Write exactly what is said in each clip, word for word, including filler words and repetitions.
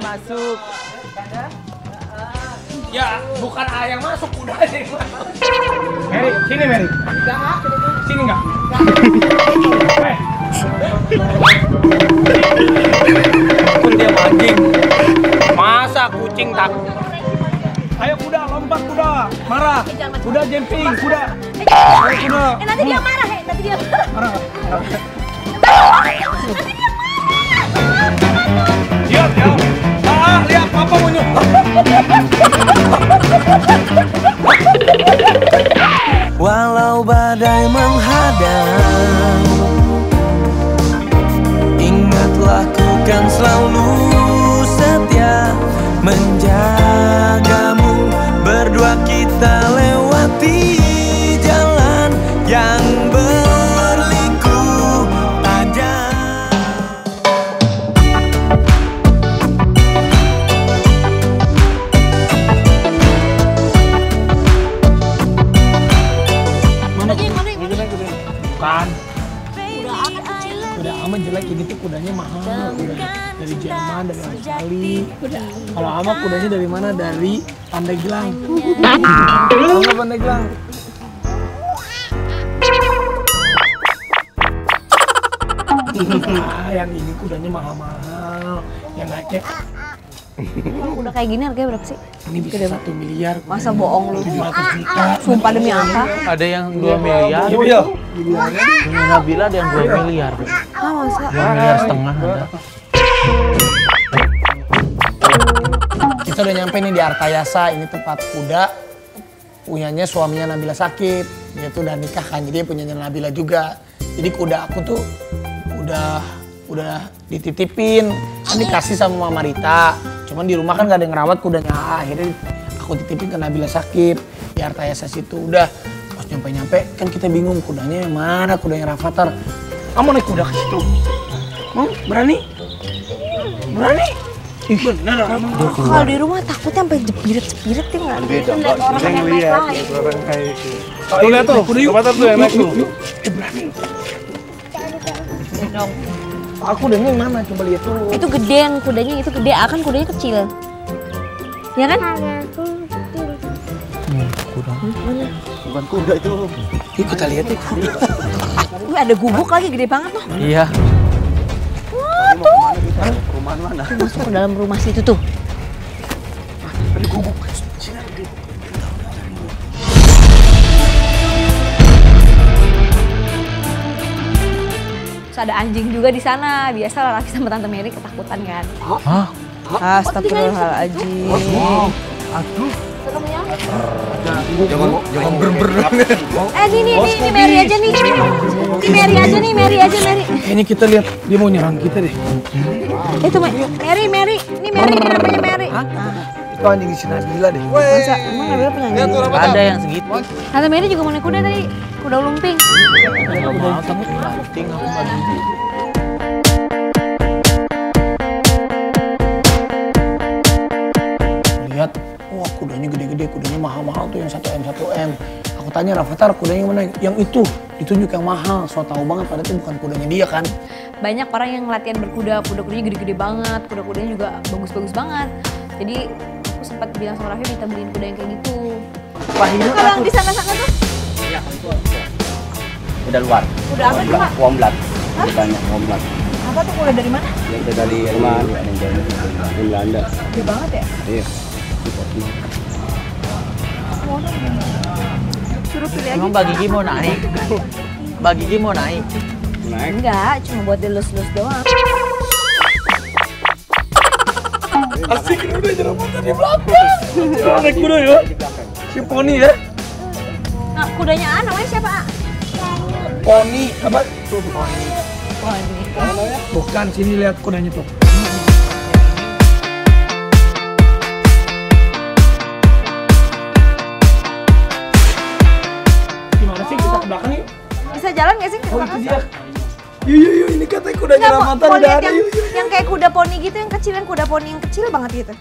masuk. Ya, bukan A yang masuk, udah ada yang masuk. Mary, sini Mary. Sini enggak? Pun dia mancing. Masa kucing tak? Ayo kuda, lompat kuda. Marah. Kuda jumping, kuda. Ayo kuda. Eh nanti dia marah, eh nanti dia marah. Marah. Nanti dia marah. Lihat ya. Ah, lihat papa mau nyuruh. Walau badai menghadang, ingatlah ku kan selalu setia menjagamu. Berdua kita lewati jalan yang berliku tajam. Bukan. Kuda ama jelek ini tuh kudanya mahal, kuda dari Jerman, dari Australia. Kalau ama kudanya dari mana? Dari Pandeglang. Tahu nggak Pandeglang? Ah, yang ini kudanya mahal-mahal, yang naiknya. Udah kayak gini harganya berapa sih? Ini bisa satu miliar. Masa bohong lu? tujuh ratus juta. Sumpah demi apa? Ada yang dua miliar. Iya. Punya Nabila ada yang dua miliar. Ah masa? Dua miliar setengah ada. Kita udah nyampe nih di Artayasa, ini tempat kuda punyanya suaminya Nabila Shakib. Dia tuh udah nikah kan, jadi dia punyanya Nabila juga. Jadi kuda aku tuh udah udah dititipin, kan dikasih sama Mama Rita. Cuman di rumah kan gak ada yang ngerawat kudanya. Akhirnya aku titipin ke Nabila Shakib di Artayasa situ. Udah pas nyampe-nyampe kan kita bingung kudanya yang mana, kudanya Rafathar. Kamu naik kuda ke situ? Mau? Berani? Berani? Ih, bener kamu. Kalau di rumah takutnya sampai jepirit-jepirit ya nggak? Beda, Mbak. Orang Saya yang ngeliat, naik orang kayak itu. Tuh lihat tuh, Rafathar tuh yang naik tuh. Eh berani. Aku kudanya yang mana? Coba lihat tuh. itu gede yang kudanya itu gede, akan kudanya kecil. Ya kan? Bukan kuda itu. Yuk kita lihat yuk. Wih, ada gubuk lagi gede banget loh. Iya. Wah tuh. Perumahan mana? Tuh, masuk ke dalam rumah situ tuh. Ada gubuk. Terus ada anjing juga di sana. Biasa lah Raffi sama Tante Mary ketakutan kan. Hah? Astagfirullahaladzim. Aduh. Serem ya? Jangan jangan ber-ber. Eh nih nih nih, nih Mary aja nih. Nih Mary aja nih, Mary aja Mary. Kayaknya kita lihat dia mau nyerang kita deh. Itu Mary, Mary. Nih Mary, ini namanya Mary. Itu anjing si Nabila deh. Masa emang Nabila punya anjing? Ada yang segitu. Tante Mary juga mau naik kuda tadi. Kuda lumping. Nggak mau, tapi penting aku nggak bisa. Lihat, wah kudanya gede-gede, kudanya mahal-mahal tuh yang satu M satu M. Aku tanya Rafathar kudanya yang mana? Yang itu, ditunjuk yang mahal. So tau banget padahal itu bukan kudanya dia kan. Banyak orang yang latihan berkuda, kuda-kudanya gede-gede banget, kuda-kudanya juga bagus-bagus banget. Jadi aku sempat bilang sama Raffi minta beliin kuda yang kayak gitu. Wahyu Kalau yang di sana-sana tuh? Iya, itu. Kuda luar. Kuda apa tuh Pak? Womblat. Banyak womblat. Apa tuh kuda dari mana? Yang kita dari rumah dari Belanda. Gede banget ya? Iya. Suruh pilih aja. Emang Mbak Gigi mau naik? Mbak Gigi mau naik? Naik. Enggak, cuma buat dilus-lus doang. Asik udah nyerang motor di belakang. Naik kuda ya. Si Poni ya. Nah, kudanya A namanya siapa A? Poni apa? Tuh Poni. Poni. Bukan, sini lihat kudanya tuh. Gimana sih kita ke belakang yuk? Bisa jalan nggak sih ke Oh itu belakang? dia. Yuk yuk yuk, ini katanya kudanya Nggak, mau, Rafathar mau udah lihat ada. yang, Yuk yuk. yang kayak kuda poni gitu, yang kecil, yang kuda poni yang kecil banget gitu.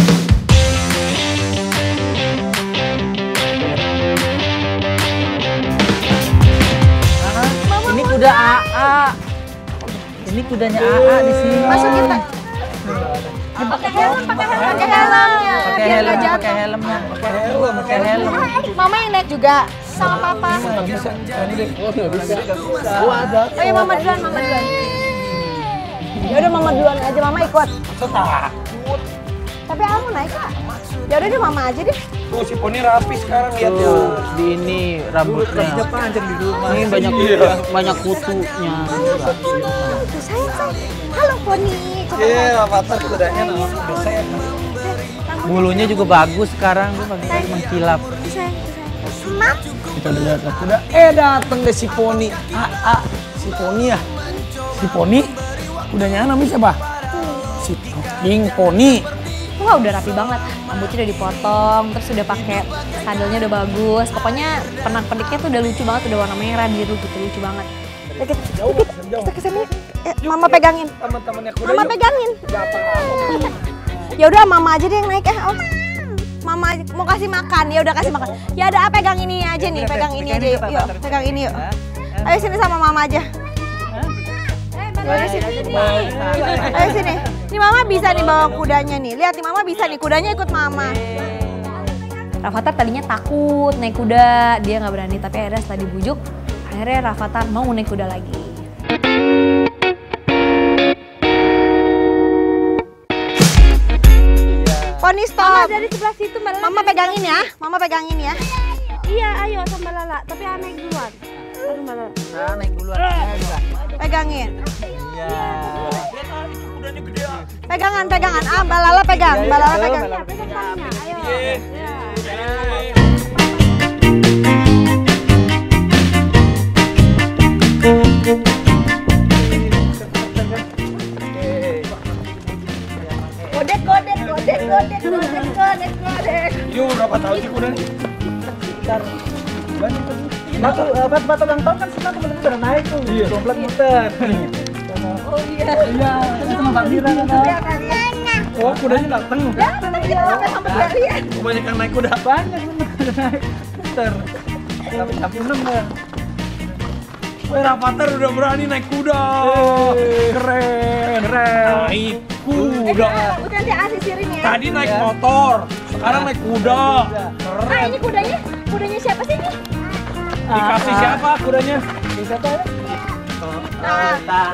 Nah, ini kuda A A. Ini kudanya A A di sini. Masukin Pak. Pakai helm, pakai helm, pakai helm. Pakai Biar helm, nggak jatuh. pakai helmnya. Pakai helm, pakai helm. Mama yang naik juga sama papa. Nggak bisa. Ini deh. Oh nggak bisa. Oh ada. Oh ya mama duluan, mama duluan. Ya udah mama duluan aja, mama ikut. Takut. Tapi aku naik kak. Ya udah deh mama aja deh. Tuh si Poni rapi sekarang lihat ya. Tuh, di ini rambutnya. panjang di rumah. Ini banyak banyak kutunya. Tuh sayang sayang. Halo Poni. Coba Iya, avatar kudanya namanya saya. Bulunya juga bagus sekarang, tuh bagus mengkilap. Tuh sayang, tuh sayang. Mam. Kita udah lihat kuda. Eh dateng deh si Poni. Ah, ah. Si Poni ya. Si Poni. Kudanya namanya siapa? Si King Poni. Wah udah rapi banget, rambutnya udah dipotong, terus udah pakai sadelnya udah bagus. Pokoknya pernak-perniknya tuh udah lucu banget, udah warna merah, biru gitu, lucu banget. Dikit, dikit, kita kesini. Eh, mama pegangin. Teman-temannya kuda. Mama yuk. pegangin. Gak apa-apa. Ya udah mama aja deh yang naik ya. Oh. Mama mau kasih makan, ya udah kasih makan. Ya ada apa pegang ini aja nih, pegang ini aja yuk. Yuk, pegang ini yuk. Ayo sini sama mama aja. Ayo sini. Ayo sini. Ini mama bisa nih bawa kudanya nih. Lihat nih mama bisa nih, kudanya ikut mama. Rafathar tadinya takut naik kuda, dia nggak berani. Tapi akhirnya setelah dibujuk, akhirnya Rafathar mau naik kuda lagi. Poni stop. Mama dari sebelah situ Mbak Lala. Mama pegangin ya, mama pegangin ya. Iya, ayo sama Lala. Tapi ah, naik duluan. Aduh, Mbak Lala. Nah, naik duluan. Pegangin. Iya. Pegangan, pegangan. Ah, Mbak Lala pegang, Mbak Lala pegang. Iya, pegang talinya. Ayo. Iya. Godek, godek, godek, godek, godek, godek, godek. Yuk, berapa tahun sih kuda nih? Batu, batu, batu ulang tahun kan senang temen-temen pada naik tuh. Iya. Dompet muter. Oh iya. Iya, itu sama Mbak Mira kan. Oh, kudanya dateng. Ya, iya, sampai sampai kalian. Kebanyakan naik kuda. Banyak bener naik muter. Sampai sampai bener. Wih, Rafathar udah berani naik kuda. Keren. Keren. Naik kuda. Bukan si Asi sirin ya. Tadi naik motor, sekarang naik kuda. Ah, Keren. ini kudanya, kudanya siapa sih ini? Dikasih siapa kudanya? Siapa ya? Nah,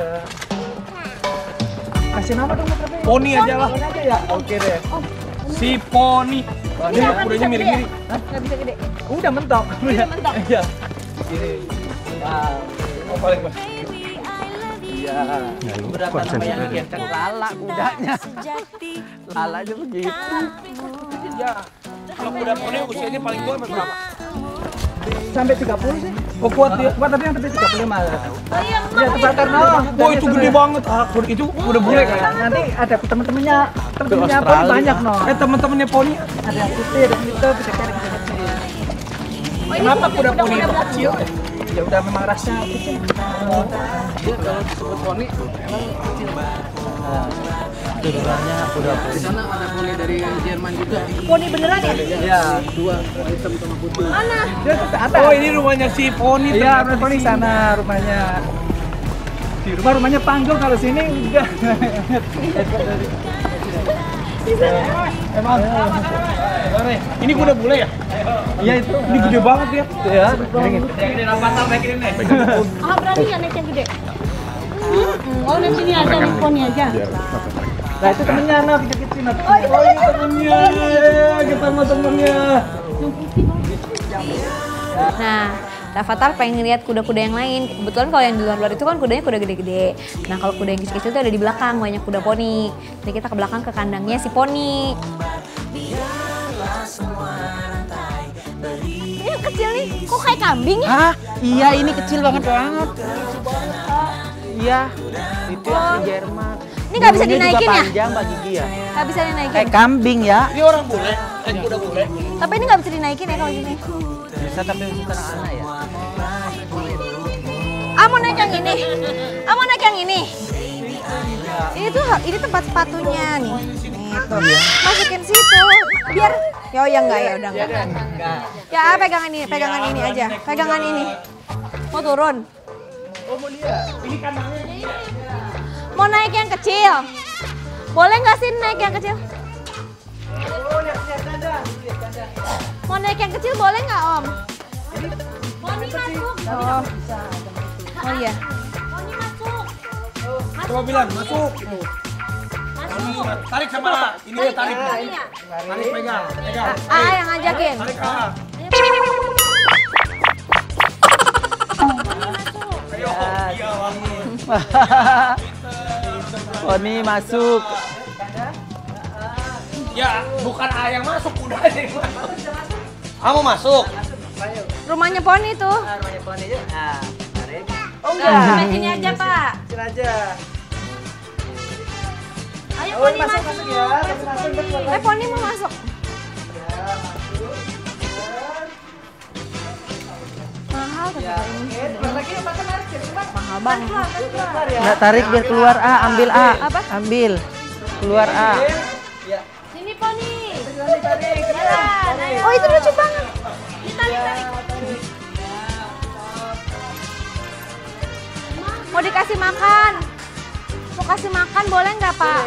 Kasih nama dong Mas Rafi. Poni aja lah. aja ya. Oke deh. Si Poni. ini Ini nggak kudanya bisa gede miring-miring. ya? Nggak bisa gede. Udah mentok. Udah mentok. Iya. Gini. Wow. Oh, balik mas. Iya. Berapa namanya yang gendong Lala kudanya. Lala aja begitu. Ya. Kalau kuda Poni usianya paling tua sampai berapa? Sampai tiga puluh sih. Oh kuat dia. Kuat tapi yang sampai tiga puluh lima. Oh iya, Iya tempat karena. Wah itu gede banget. Ah, kuda itu kuda bule kan? Nanti ada teman-temannya, teman-temannya apa Australia. banyak no. Eh teman-temannya Poni. Ada yang putih, ada yang hitam, bisa cari bisa kecil. Kenapa kuda Poni itu kecil? Ya udah memang rasnya kecil. Dia kalau disebut poni emang kecil banget. Tujuannya kuda Di sana ada poni dari Jerman juga. Poni beneran ya? Iya. Dua hitam sama putih. Mana? Dia tuh ada. Oh ini rumahnya si Poni. Iya, ternyata rumah di sini. sana rumahnya. Di rumah rumahnya panggung kalau sini udah. Emang. Ini kuda bule ya? Iya itu. Ini gede banget ya. Ya. Gede Rafathar naikin deh. Ah, berani nggak naik yang gede? Hmm. Oh, naik sini aja, naik poni aja. Nah itu temennya anak kecil-kecil. Oh ini temennya. Kita sama temennya. Nah, Rafathar pengen lihat kuda-kuda yang lain. Kebetulan kalau yang di luar-luar itu kan kudanya kuda gede-gede. Nah kalau kuda yang kecil-kecil itu ada di belakang, banyak kuda poni. Jadi kita ke belakang ke kandangnya si Poni. Ini yang kecil nih, kok kayak kambing ya? Hah? Iya ini kecil banget banget. Iya. Itu yang si Jerman. Ini nggak bisa Bulunya dinaikin juga ya? Panjang Mbak Gigi ya. Nggak bisa dinaikin. Kayak kambing ya. Ini orang bule. Eh kuda bule. Tapi ini nggak bisa dinaikin ya kalau gini. Bisa tapi bisa anak ya. Ah mau naik yang ini? Ah mau naik yang ini? Ini tuh ini tempat sepatunya nih. Nih tuh. Masukin situ. Biar ya oh ya enggak ya udah enggak. Ya ah, pegangan ini, pegangan ini aja. Pegangan ini. Mau turun? Oh mau lihat. Ini kandangnya. Mau naik yang kecil? Boleh nggak sih naik yang kecil? Mau naik yang kecil boleh nggak Om? Poni masuk. Oh. Oh iya. Poni masuk. Coba bilang masuk. Masuk. Tarik sama ini ya tarik. Poninya. Tarik pegang, pegang. Ah yang ngajakin. Tarik ah. Ayo, iya Poni masuk. Ya, bukan A yang masuk, udah ada yang masuk. Kamu masuk. Rumahnya Poni tuh. Rumahnya Poni aja. Nah, tarik. Oh enggak, sampai sini aja Pak. Sini aja. Ayo Poni masuk. Masuk ya, masuk Poni. Eh Poni mau masuk. Mahal tapi ini. Mahal banget. Nggak tarik biar keluar A, ambil A. Apa? Ambil. Keluar A. Sini Poni. Jalan, ayo. Oh itu lucu banget. Ditarik, tarik. Mau dikasih makan. Mau kasih makan boleh nggak Pak?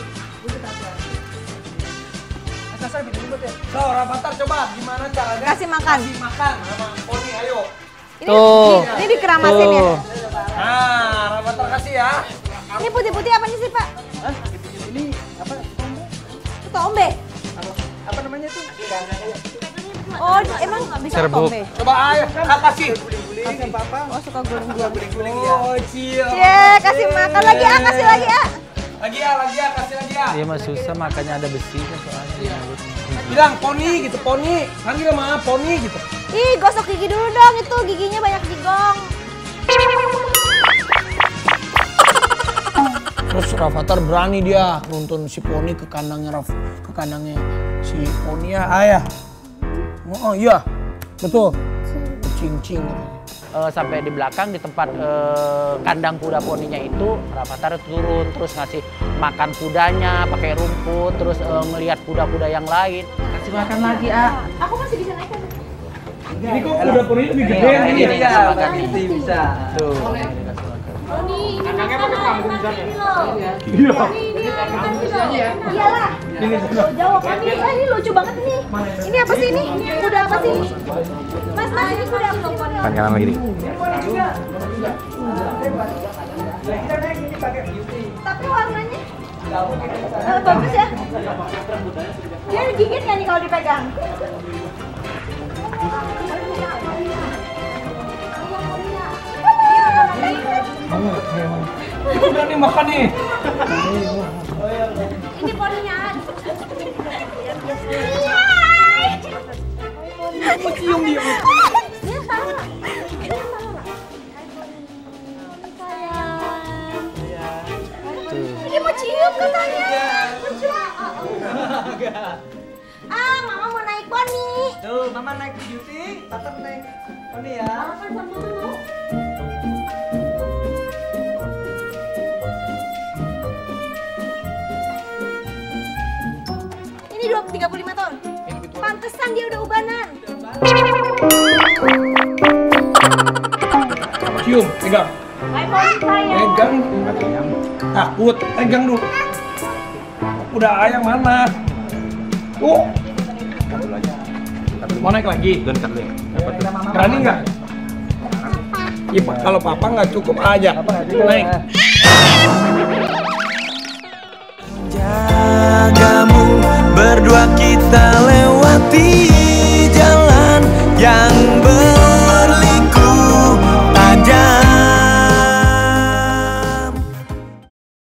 So, Rafathar coba gimana caranya Kasih makan. kasih makan sama Poni, ayo. Ini, Tuh. di- ini dikeramasin ya. Tuh. Nah, Rafathar kasih ya. Ini putih-putih apanya sih Pak? Ini apa? Itu tombe. Apa namanya tuh? Oh emang bisa Serbuk. tombe? Coba ayo, ah, kasih. Kasih papa. Oh suka guling-guling. Oh, cia. Cie kasih makan lagi ah kasih lagi ah. Lagi ya, lagi ya, kasih lagi ya. Dia mah susah makannya ada besinya soalnya. Bilang Poni gitu, Poni. Panggil sama Poni gitu. Ih gosok gigi dulu dong itu giginya banyak digong. Terus Rafathar berani dia nuntun si Poni ke kandangnya Raf, ke kandangnya si Poni ya, ayah. Oh, oh iya, betul. Cing-cing. Eh, sampai di belakang di tempat eh, kandang kuda poninya itu Rafathar turun terus ngasih makan kudanya pakai rumput terus eh, ngelihat kuda-kuda yang lain kasih makan lagi ah Aku masih bisa naik kan? Ini kok kuda Poni lebih gede yang ini ya? bisa makan ini bisa tuh Poni ini kandangnya pakai panggung misalnya. Iya. Ini makan dulu. Iyalah. Oh, jawab Poni. Eh ini lucu banget nih. Ini apa sih ini? Kuda apa sih? Mas, mas ini kuda apa sih? kan kanan lagi nih Tapi warnanya eh, bagus ya. Dia digigit nggak nih kalau dipegang? Udah nih makan nih. Ini poninya. Mau cium dia. Dia sama. Dia sama. Ini mau cium katanya. Lucu. Ah, mama mau naik poni. Tuh, mama naik beauty, papa naik Poni ya. Makan sama dulu. Ini dua tiga puluh lima tahun. Pantesan dia udah ubanan. Cium, pegang. Hai poni sayang. Pegang. Takut, pegang dulu. Udah ayang mana? Tuh. Mau naik lagi? Berani nggak? Ya, kalau papa nggak cukup aja. Naik. Jagamu berdua kita lewati